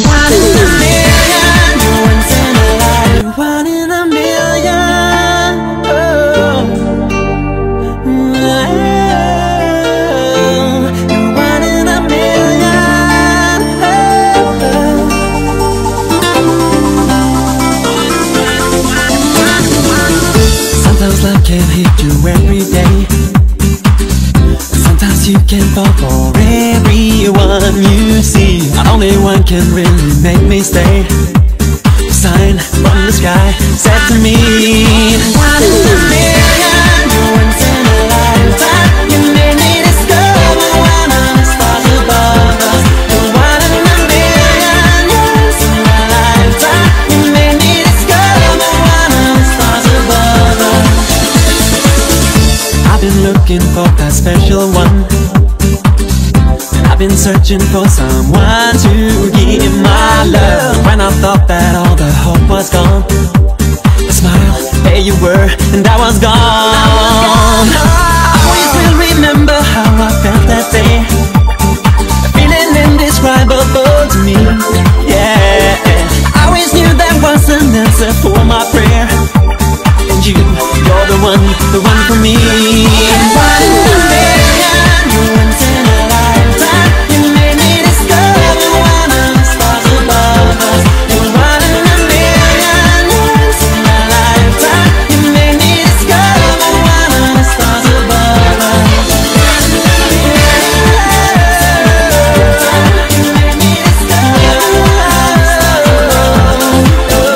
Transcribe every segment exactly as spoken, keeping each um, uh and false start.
one in a million. You're once in a life. You're one in a million. Oh. You're one in a million. Sometimes love can hit you every day. Sometimes you can fall for everyone you see. Only one can really make me stay. A sign from the sky said to me, one in a million, you're once in a lifetime. You made me discover one of the stars above us. You're one in a million, you're once in a lifetime. You made me discover one of the stars above us. I've been looking for that special one. I've been searching for someone to give my love. When I thought that all the hope was gone, a smile, there you were, and I was gone. I always will remember how I felt that day. A feeling indescribable to me, yeah. I always knew that was an answer for my prayer. And you, you're the one, the one for me. One in a million, you're once in a lifetime. You made me discover one of the stars above us. You're one in a million, you're once in a lifetime. You made me discover one of the stars above us. You made me discover one of the stars above us.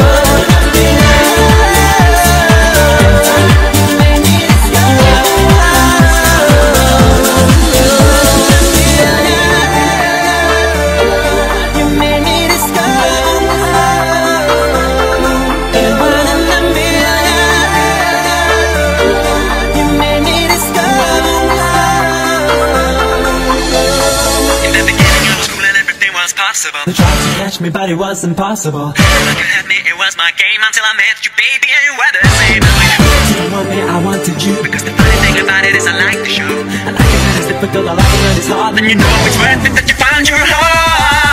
They tried to catch me, but it was impossible. Like you had me, it was my game until I met you, baby, and you were the same. Now when you didn't want me, I wanted you. Because the funny thing about it is I like the show. I like it when it's difficult, I like it when it's hard. Then you know it's worth it that you found your heart.